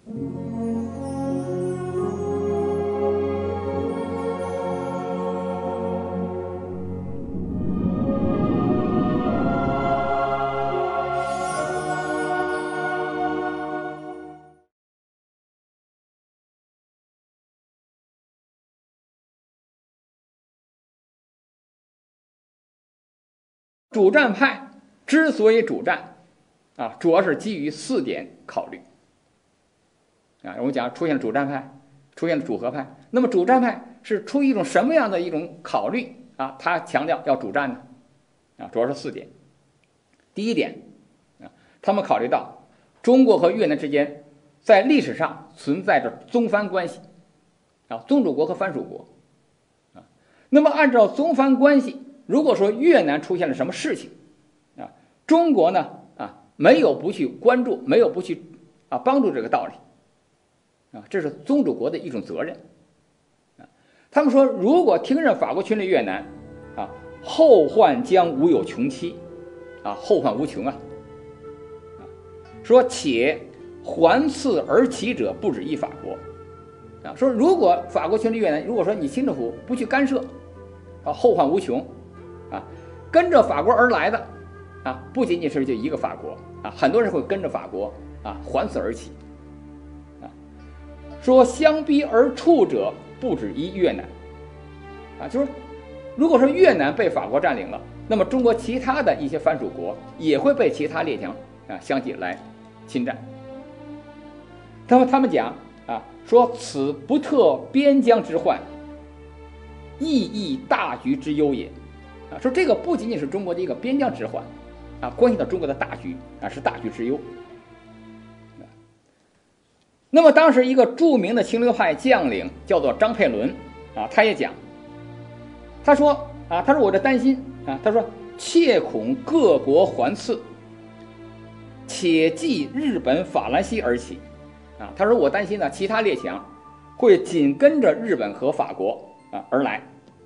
主战派之所以主战主要是基于4点考虑我们讲出现了主战派，出现了主和派。那么主战派是出于一种什么样的一种考虑他强调要主战呢主要是4点。第一点他们考虑到中国和越南之间在历史上存在着宗藩关系宗主国和藩属国那么按照宗藩关系，如果说越南出现了什么事情中国呢没有不去关注，没有不去帮助这个道理这是宗主国的一种责任他们说，如果听任法国侵略越南后患将无有穷期后患无穷说且还刺而起者不止一法国说如果法国侵略越南，如果说你清政府不去干涉后患无穷跟着法国而来的不仅仅是就一个法国很多人会跟着法国还刺而起说相逼而处者不止一越南就是如果说越南被法国占领了，那么中国其他的一些藩属国也会被其他列强相继来侵占。他们讲说此不特边疆之患，亦亦大局之忧也说这个不仅仅是中国的一个边疆之患关系到中国的大局是大局之忧。那么当时一个著名的清流派将领叫做张佩纶他也讲，他说我这担心他说切恐各国还刺，且继日本法兰西而起他说我担心呢其他列强会紧跟着日本和法国而来，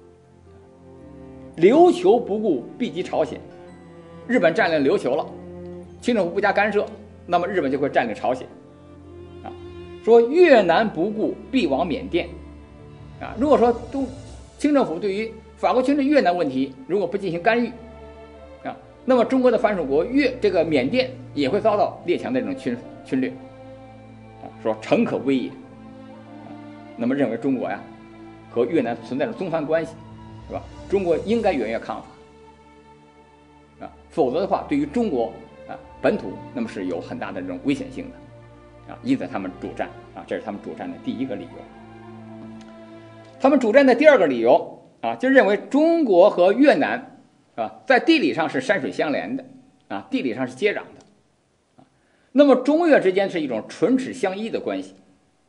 琉球不顾必及朝鲜，日本占领琉球了，清政府不加干涉，那么日本就会占领朝鲜说越南不顾必往缅甸如果说清政府对于法国侵略越南问题如果不进行干预那么中国的藩属国这个缅甸也会遭到列强的这种侵略说诚可危也那么认为中国和越南存在着宗藩关系是吧？中国应该援越抗法否则的话对于中国本土那么是有很大的这种危险性的因此他们主战这是他们主战的第一个理由。他们主战的第二个理由就认为中国和越南在地理上是山水相连的地理上是接壤的那么中越之间是一种唇齿相依的关系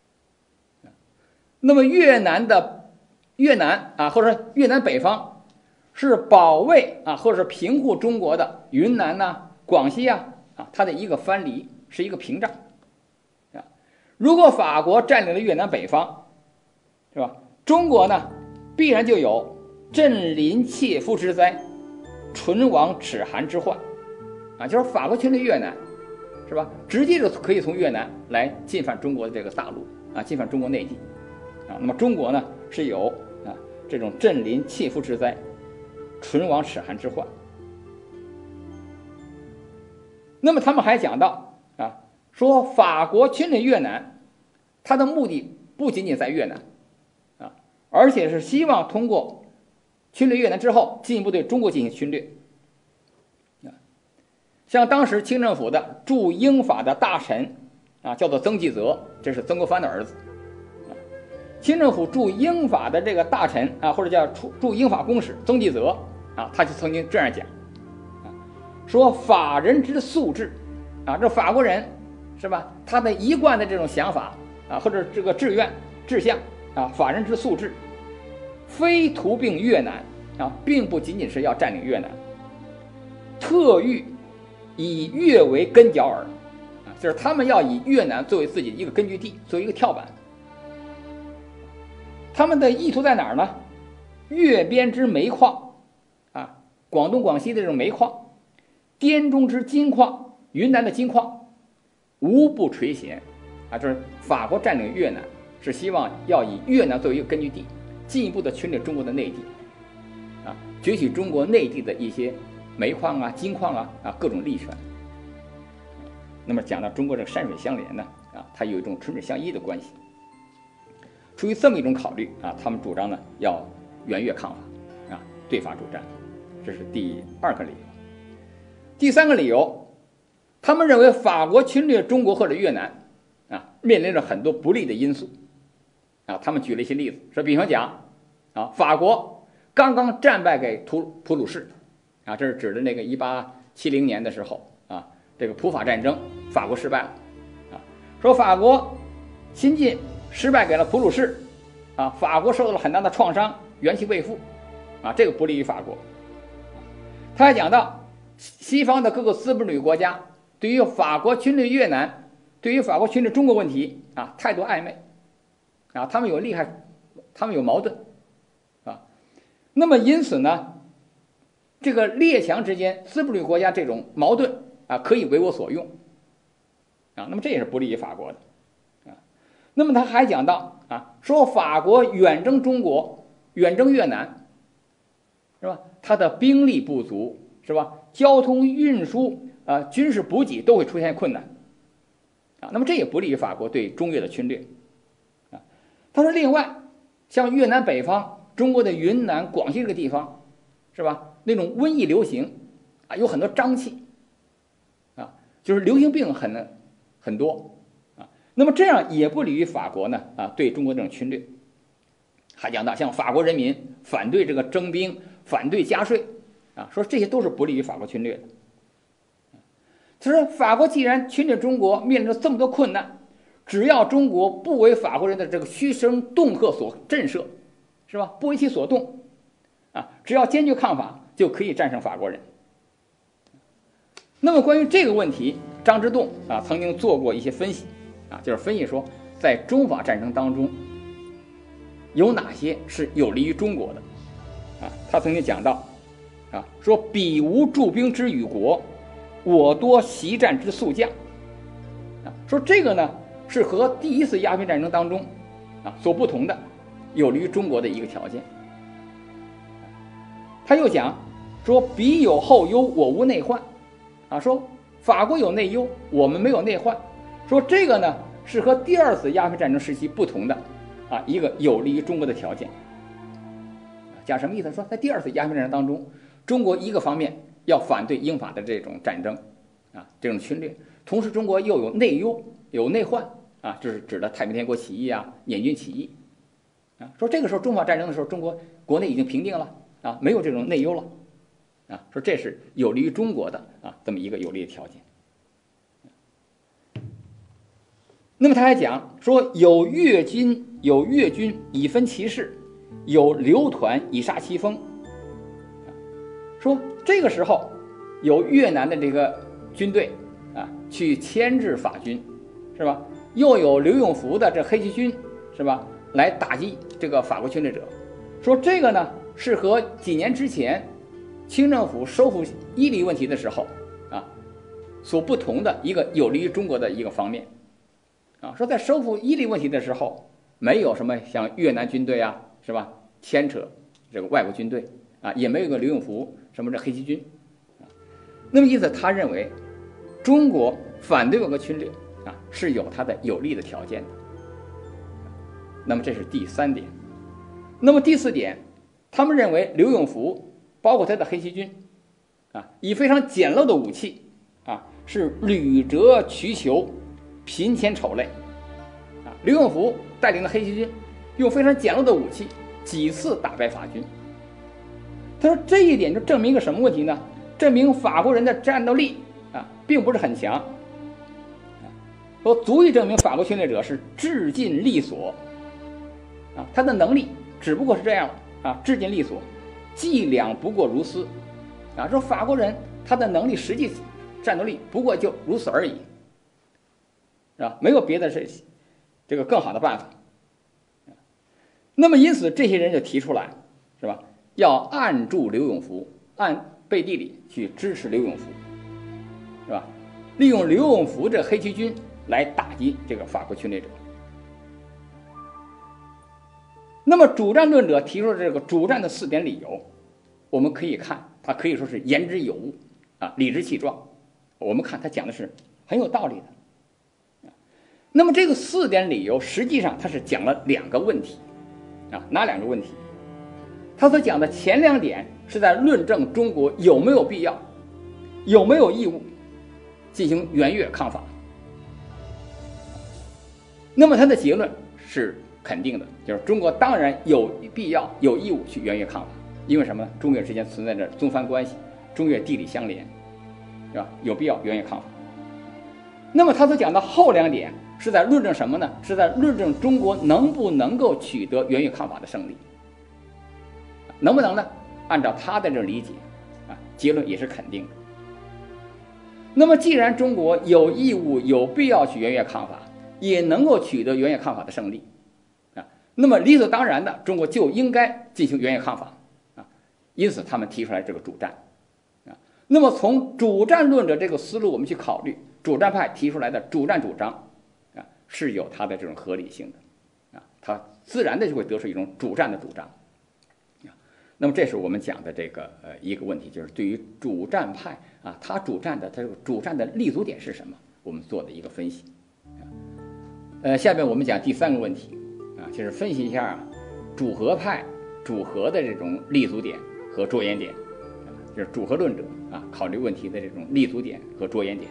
那么越南或者越南北方是保卫或者是平护中国的云南广西它的一个藩篱，是一个屏障如果法国占领了越南北方是吧，中国呢必然就有震临切肤之灾，唇亡齿寒之患就是法国侵略越南是吧，直接就可以从越南来进犯中国的这个大陆进犯中国内地那么中国呢是有这种震临切肤之灾，唇亡齿寒之患。那么他们还讲到说法国侵略越南，它的目的不仅仅在越南而且是希望通过侵略越南之后进一步对中国进行侵略像当时清政府的驻英法的大臣叫做曾纪泽，这是曾国藩的儿子清政府驻英法的这个大臣或者叫驻英法公使曾纪泽他就曾经这样讲说法人之素质这法国人是吧，他的一贯的这种想法或者这个志愿志向法人之素质非图并越南并不仅仅是要占领越南，特欲以越为根脚耳就是他们要以越南作为自己的一个根据地，作为一个跳板。他们的意图在哪儿呢？越边之煤矿广东广西的这种煤矿，滇中之金矿，云南的金矿无不垂涎， 就是法国占领越南是希望要以越南作为一个根据地，进一步的侵略中国的内地，攫取中国内地的一些煤矿啊、金矿啊各种利权。那么讲到中国这个山水相连呢，它有一种唇齿相依的关系。出于这么一种考虑他们主张呢要援越抗法对法主战，这是第2个理由。第3个理由，他们认为法国侵略中国或者越南面临着很多不利的因素他们举了一些例子，说比方讲法国刚刚战败给普鲁士这是指的那个1870年的时候这个普法战争法国失败了说法国新近失败给了普鲁士法国受到了很大的创伤，元气未复这个不利于法国。他还讲到西方的各个资本主义国家对于法国侵略越南，对于法国侵略中国问题态度暧昧他们有利害，他们有矛盾那么因此呢，这个列强之间资本主义国家这种矛盾可以为我所用那么这也是不利于法国的那么他还讲到说法国远征中国，远征越南是吧，它的兵力不足是吧，交通运输军事补给都会出现困难那么这也不利于法国对中越的侵略他说另外像越南北方中国的云南广西这个地方是吧，那种瘟疫流行有很多瘴气就是流行病很多那么这样也不利于法国呢对中国这种侵略。还讲到像法国人民反对这个征兵，反对加税说这些都是不利于法国侵略的。他说法国既然侵略中国面临着这么多困难，只要中国不为法国人的这个嘘声恫吓所震慑是吧，不为其所动只要坚决抗法就可以战胜法国人。那么关于这个问题，张之洞曾经做过一些分析就是分析说在中法战争当中有哪些是有利于中国的他曾经讲到说彼无驻兵之与国，我多习战之速将说这个呢是和第1次鸦片战争当中所不同的有利于中国的一个条件。他又讲说彼有后忧，我无内患说法国有内忧，我们没有内患，说这个呢是和第2次鸦片战争时期不同的一个有利于中国的条件。讲什么意思？说在第2次鸦片战争当中，中国一个方面要反对英法的这种战争这种侵略，同时中国又有内忧有内患这是指的太平天国起义捻军起义说这个时候中法战争的时候，中国国内已经平定了没有这种内忧了说这是有利于中国的这么一个有利的条件。那么他还讲说有越军以分其势，有刘团以杀其锋说这个时候有越南的这个军队去牵制法军是吧，又有刘永福的这黑旗军是吧来打击这个法国侵略者，说这个呢是和几年之前清政府收复伊犁问题的时候所不同的一个有利于中国的一个方面说在收复伊犁问题的时候，没有什么像越南军队是吧牵扯这个外国军队也没有个刘永福什么这黑旗军那么因此他认为中国反对外国侵略是有它的有利的条件的。那么这是第3点。那么第4点，他们认为刘永福包括他的黑旗军以非常简陋的武器是屡折渠求，频遣丑类刘永福带领的黑旗军用非常简陋的武器几次打败法军。他说这一点就证明一个什么问题呢？证明法国人的战斗力并不是很强说足以证明法国侵略者是至尽力所他的能力只不过是这样了至尽力所，伎俩不过如斯说法国人他的能力实际战斗力不过就如此而已是吧，没有别的这个更好的办法。那么因此这些人就提出来是吧，要按住刘永福，按背地里去支持刘永福是吧，利用刘永福这黑旗军来打击这个法国侵略者。那么主战论者提出的这个主战的4点理由，我们可以看，他可以说是言之有物啊，理直气壮。我们看他讲的是很有道理的。那么这个4点理由，实际上他是讲了2个问题啊，哪2个问题？他所讲的前2点是在论证中国有没有必要、有没有义务进行援越抗法。那么他的结论是肯定的，就是中国当然有必要、有义务去援越抗法，因为什么呢？中越之间存在着宗藩关系，中越地理相连，是吧？有必要援越抗法。那么他所讲的后2点是在论证什么呢？是在论证中国能不能够取得援越抗法的胜利。能不能呢？按照他的这种理解啊，结论也是肯定的。那么既然中国有义务、有必要去援越抗法，也能够取得援越抗法的胜利啊，那么理所当然的，中国就应该进行援越抗法啊。因此他们提出来这个主战啊。那么从主战论者这个思路，我们去考虑主战派提出来的主战主张啊，是有它的这种合理性的啊，它自然的就会得出一种主战的主张。那么这是我们讲的这个一个问题，就是对于主战派啊，他这个主战的立足点是什么？我们做的一个分析。下面我们讲第3个问题啊，就是分析一下主和派主和的这种立足点和着眼点啊，就是主和论者啊考虑问题的这种立足点和着眼点。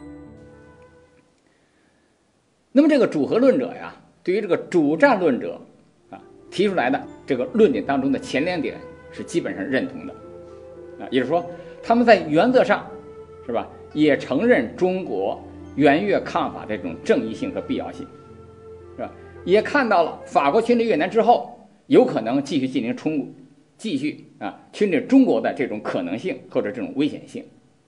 那么这个主和论者呀，对于这个主战论者啊提出来的这个论点当中的前2点是基本上认同的啊，也就是说他们在原则上是吧，也承认中国援越抗法这种正义性和必要性，是吧？也看到了法国侵略越南之后有可能继续进行继续侵略中国的这种可能性或者这种危险性。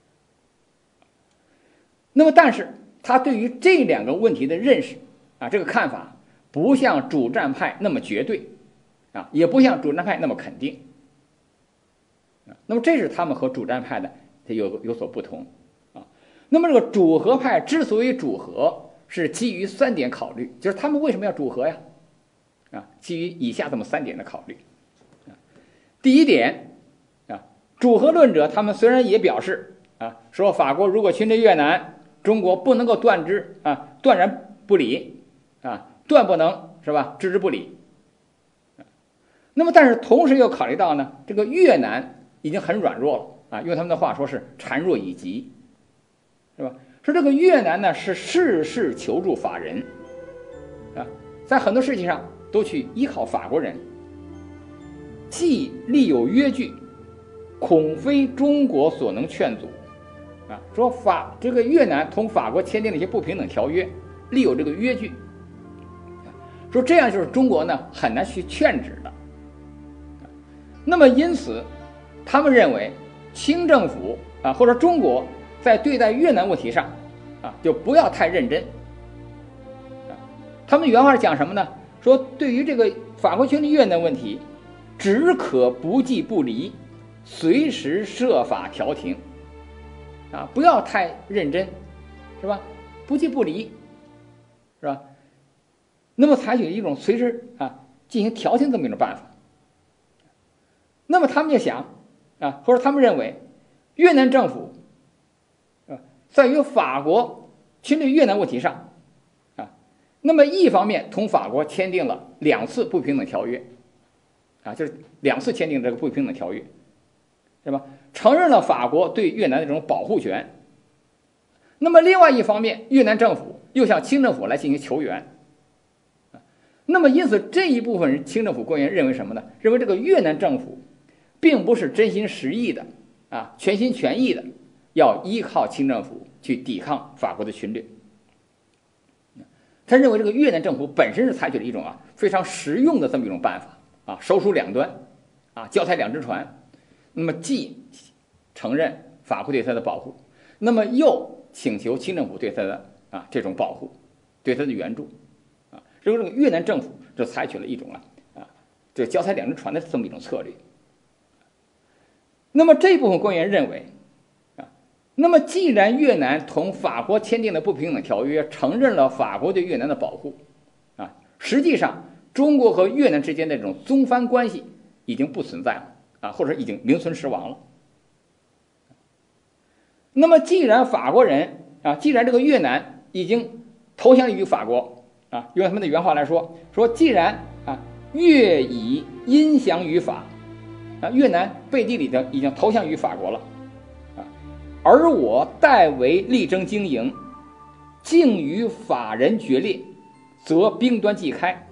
那么但是他对于这2个问题的认识啊，这个看法不像主战派那么绝对啊，也不像主战派那么肯定。那么这是他们和主战派的有所不同啊。那么这个主和派之所以主和，是基于3点考虑，就是他们为什么要主和呀？啊，基于以下这么3点的考虑啊。第1点啊，主和论者他们虽然也表示啊，说法国如果侵略越南，中国不能够断然不理啊，断不能是吧，置之不理。那么但是同时又考虑到呢，这个越南已经很软弱了啊，用他们的话说是孱弱已极，是吧？说这个越南呢是事事求助法人啊，在很多事情上都去依靠法国人，既立有约据，恐非中国所能劝阻啊。说这个越南同法国签订了一些不平等条约，立有这个约据，说这样就是中国呢很难去劝止的。那么因此他们认为清政府啊或者中国在对待越南问题上啊就不要太认真啊。他们原话是讲什么呢？说对于这个法国侵略越南问题，只可不计不离，随时设法调停啊，不要太认真，是吧？不计不离，是吧？那么采取一种随时进行调停这么一种办法。那么他们就想啊，或者他们认为越南政府在于法国侵略越南问题上啊，那么一方面同法国签订了2次不平等条约啊，就是2次签订这个不平等条约，是吧？承认了法国对越南的这种保护权。那么另外一方面，越南政府又向清政府来进行求援。那么因此这一部分清政府官员认为什么呢？认为这个越南政府并不是真心实意的啊，全心全意的要依靠清政府去抵抗法国的侵略。他认为这个越南政府本身是采取了一种非常实用的这么一种办法啊，手鼠两端啊，脚踩2只船。那么既承认法国对他的保护，那么又请求清政府对他的这种保护，对他的援助啊。所以这个越南政府就采取了一种这脚踩2只船的这么一种策略。那么这部分官员认为那么既然越南同法国签订的不平等条约承认了法国对越南的保护啊，实际上中国和越南之间的这种宗藩关系已经不存在了啊，或者已经名存实亡了。那么既然法国人啊，既然这个越南已经投降于法国啊，用他们的原话来说，既然啊越以因降于法啊，越南背地里的已经投降于法国了啊，而我代为力争经营，竟与法人决裂，则兵端既开，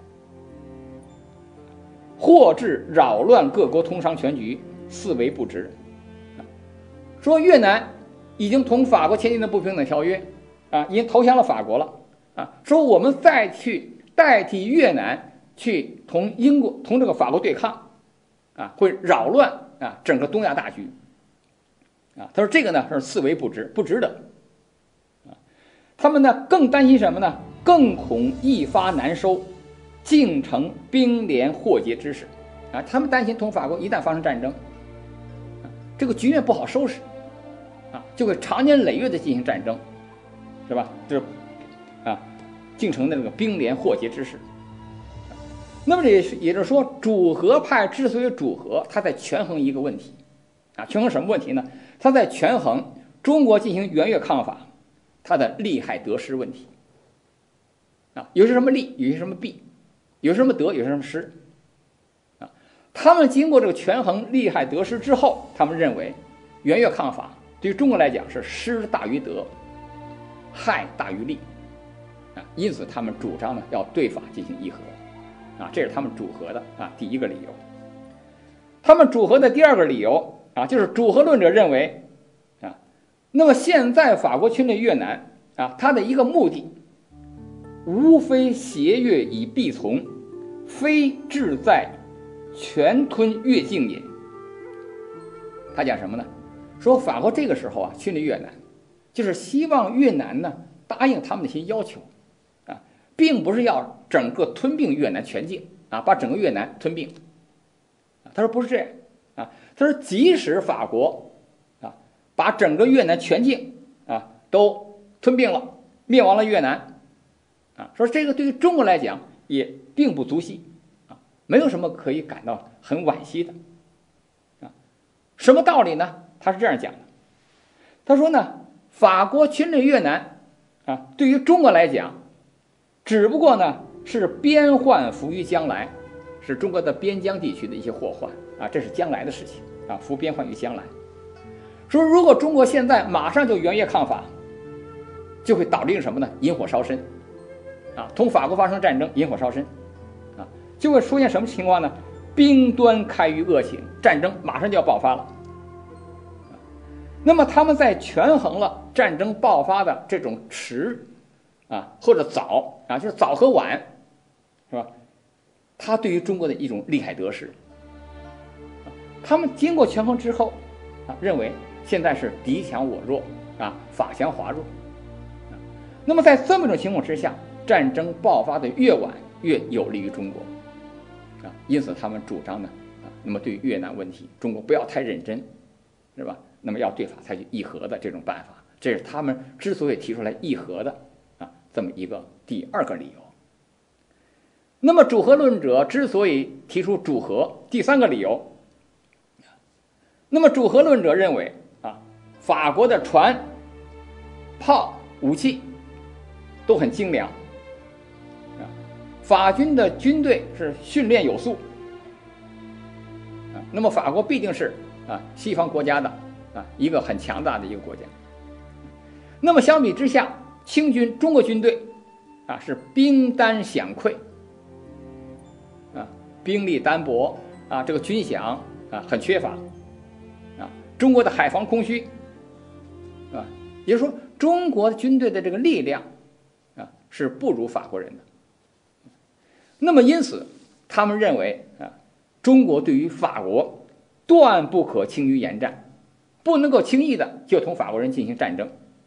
或致扰乱各国通商全局，四为不值。说越南已经同法国签订的不平等条约啊，已经投降了法国了啊，说我们再去代替越南去同这个法国对抗啊，会扰乱啊整个东亚大局啊。他说这个呢是四为不值，不值得啊。他们呢更担心什么呢？更恐一发难收，竟成兵连祸结之势啊。他们担心同法国一旦发生战争啊，这个局面不好收拾啊，就会长年累月的进行战争，是吧？就是啊，竟成的这个兵连祸结之势。那么也就是说，主和派之所以主和，他在权衡一个问题啊，权衡什么问题呢？他在权衡中国进行援越抗法它的利害得失问题啊，有些什么利，有些什么弊，有什么得，有什么失啊。他们经过这个权衡利害得失之后，他们认为援越抗法对于中国来讲是失大于得，害大于利啊，因此他们主张呢要对法进行议和啊，这是他们主和的啊第一个理由。他们主和的第二个理由啊，就是主和论者认为啊，那么现在法国侵略越南啊，它的一个目的无非挟越以必从，非志在全吞越境也。他讲什么呢？说法国这个时候啊侵略越南，就是希望越南呢答应他们的一些要求啊，并不是要整个吞并越南全境啊，把整个越南吞并啊。他说不是这样啊，他说即使法国啊把整个越南全境啊都吞并了，灭亡了越南啊，说这个对于中国来讲也并不足惜啊，没有什么可以感到很惋惜的啊。什么道理呢？他是这样讲的，他说呢，法国侵略越南啊，对于中国来讲，只不过呢是边患伏于将来，是中国的边疆地区的一些祸患啊，这是将来的事情啊，伏边患于将来。说如果中国现在马上就援越抗法，就会导致什么呢？引火烧身啊，同法国发生战争，引火烧身啊，就会出现什么情况呢？兵端开于恶行，战争马上就要爆发了。那么他们在权衡了战争爆发的这种迟啊或者早啊，就是早和晚，是吧？他对于中国的一种利害得失，他们经过权衡之后啊，认为现在是敌强我弱啊，法强华弱。那么在这么一种情况之下，战争爆发的越晚越有利于中国啊，因此他们主张呢啊，那么对于越南问题，中国不要太认真，是吧？那么要对法采取议和的这种办法，这是他们之所以提出来议和的啊这么一个第二个理由。那么主和论者之所以提出主和，第三个理由，那么主和论者认为啊，法国的船、炮、武器都很精良啊，法军的军队是训练有素啊，那么法国必定是啊西方国家的啊一个很强大的一个国家。那么相比之下，清军中国军队啊是兵单饷匮啊，兵力单薄啊，这个军饷啊很缺乏啊，中国的海防空虚啊，也就是说中国军队的这个力量啊是不如法国人的。那么因此他们认为啊，中国对于法国断不可轻于言战，不能够轻易的就同法国人进行战争。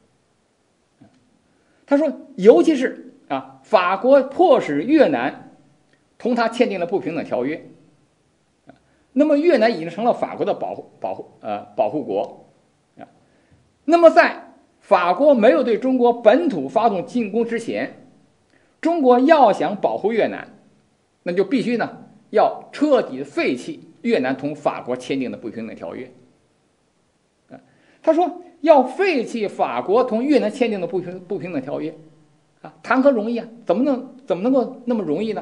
他说尤其是啊，法国迫使越南同他签订了不平等条约，那么越南已经成了法国的保护国啊， 那么在法国没有对中国本土发动进攻之前，中国要想保护越南，那就必须呢要彻底废弃越南同法国签订的不平等条约。他说要废弃法国同越南签订的不平等条约，谈何容易啊？怎么能够那么容易呢？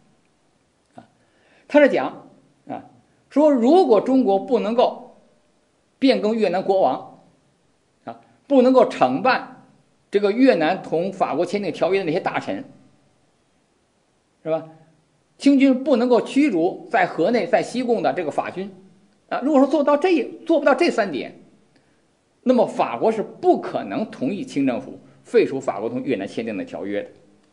他是讲说如果中国不能够变更越南国王，不能够惩办这个越南同法国签订条约的那些大臣，是吧？清军不能够驱逐在河内在西贡的这个法军，如果说做不到这3点，那么法国是不可能同意清政府废除法国同越南签订的条约的。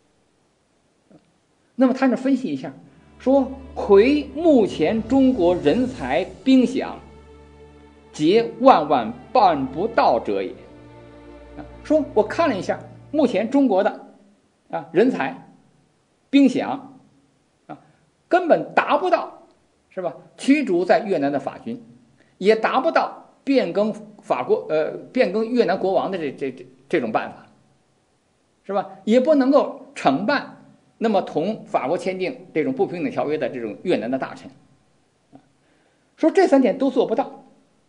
那么他这分析一下，说魁目前中国人才兵饷，皆万万办不到者也。说我看了一下，目前中国的人才兵饷根本达不到，是吧？驱逐在越南的法军，也达不到变更越南国王的这种办法，是吧？也不能够惩办那么同法国签订这种不平等条约的这种越南的大臣，说这3点都做不到。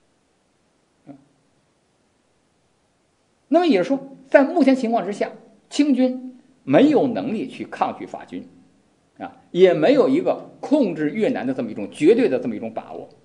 那么也就是说，在目前情况之下，清军没有能力去抗拒法军，也没有一个控制越南的这么一种绝对的这么一种把握。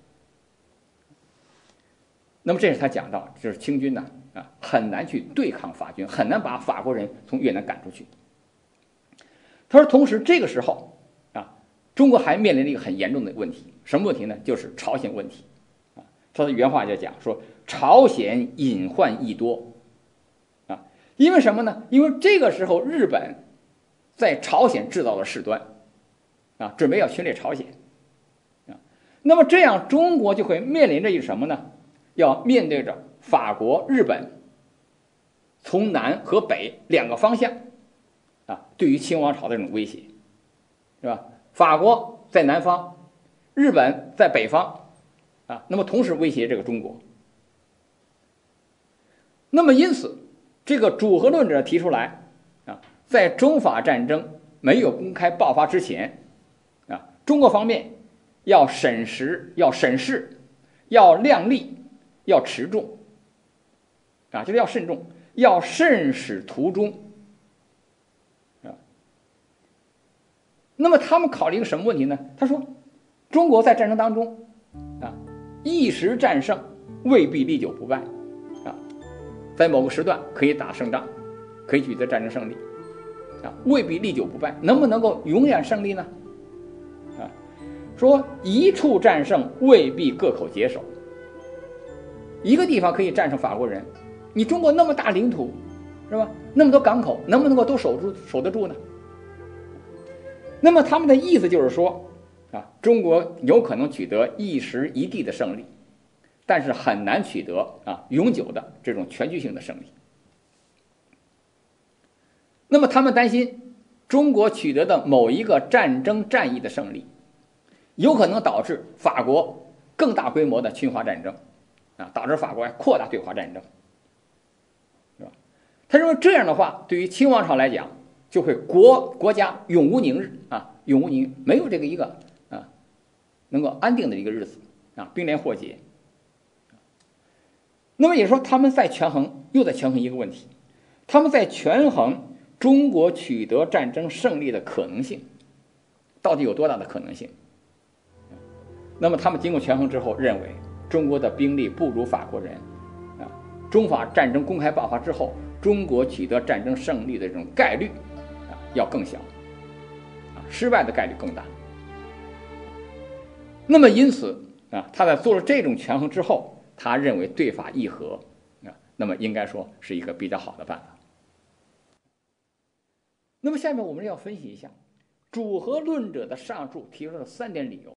那么这是他讲到，就是清军呢很难去对抗法军，很难把法国人从越南赶出去。他说，同时这个时候中国还面临着一个很严重的问题，什么问题呢？就是朝鲜问题。他的原话就讲说，朝鲜隐患益多。因为什么呢？因为这个时候日本在朝鲜制造了事端，准备要侵略朝鲜，那么这样中国就会面临着一个什么呢？要面对着法国、日本从南和北2个方向对于清王朝的这种威胁，是吧？法国在南方，日本在北方那么同时威胁这个中国。那么因此这个主和论者提出来在中法战争没有公开爆发之前中国方面要审视、要量力、要持重就是要慎重，要慎始图终那么他们考虑一个什么问题呢？他说，中国在战争当中一时战胜未必历久不败在某个时段可以打胜仗，可以取得战争胜利未必历久不败，能不能够永远胜利呢？说一处战胜未必各口接手，一个地方可以战胜法国人，你中国那么大领土，是吧？那么多港口，能不能够都守得住呢？那么他们的意思就是说中国有可能取得一时一地的胜利，但是很难取得永久的这种全局性的胜利。那么他们担心中国取得的某一个战役的胜利，有可能导致法国更大规模的侵华战争导致法国扩大对华战争，是吧？他认为这样的话，对于清王朝来讲，就会国家永无宁日永无宁，没有这个一个能够安定的一个日子兵连祸结。那么也说他们在权衡一个问题，他们在权衡中国取得战争胜利的可能性，到底有多大的可能性？那么他们经过权衡之后认为，中国的兵力不如法国人中法战争公开爆发之后，中国取得战争胜利的这种概率要更小失败的概率更大。那么因此他在做了这种权衡之后，他认为对法议和那么应该说是一个比较好的办法。那么下面我们要分析一下主和论者的上述提出的3点理由